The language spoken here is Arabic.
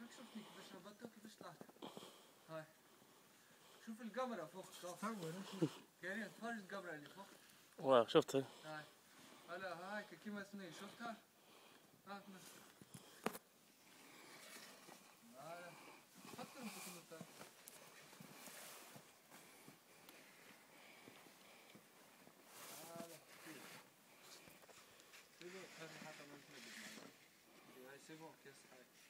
خليك شوفني كيفاش هبطت وكيفاش طلعت. هاي شوف القمرة فوق. كريم اتفرج القمرة اللي فوق. واه شفتها. هاي هلا هاي كيما سنين شفتها؟ هاك هلا حط انفسهم الثاني. هلا كثير. سيبوا هاي حتى ما نتمدد معنا. هاي سيبوا كيس هاي.